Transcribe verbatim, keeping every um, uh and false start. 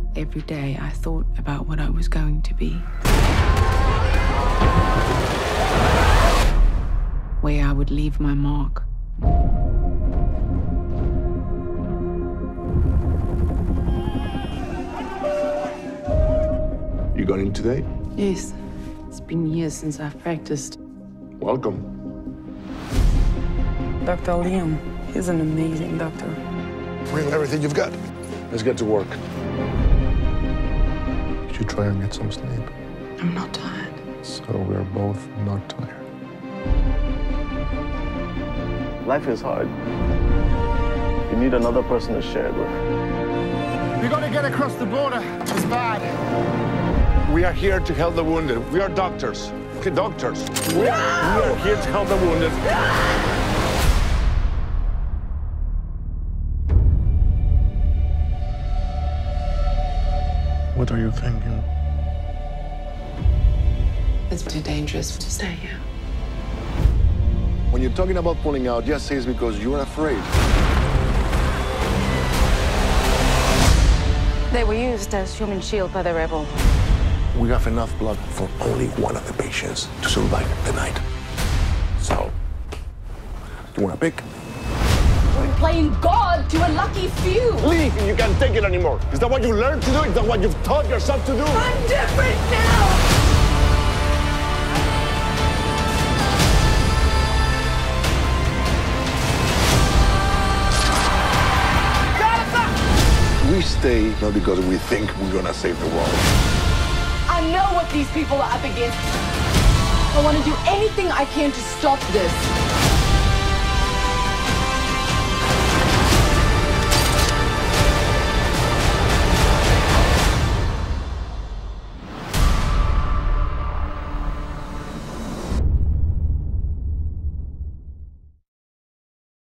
Every day I thought about what I was going to be. Where I would leave my mark. You got in today? Yes. It's been years since I've practiced. Welcome. Doctor Liam, he's an amazing doctor. Bring everything you've got. Let's get to work. You should try and get some sleep. I'm not tired. So we're both not tired. Life is hard. You need another person to share it with. We gotta get across the border. It's bad. We are here to help the wounded. We are doctors. Okay, doctors. We are, we are here to help the wounded. What are you thinking? It's too dangerous to stay here. When you're talking about pulling out, just say it's because you're afraid. They were used as human shield by the rebel. We have enough blood for only one of the patients to survive the night. So, you want to pick? We're playing God to a lucky few. Leave! You can't take it anymore. Is that what you learned to do? Is that what you've taught yourself to do? I'm different now! We stay not because we think we're gonna save the world. I know what these people are up against. I want to do anything I can to stop this.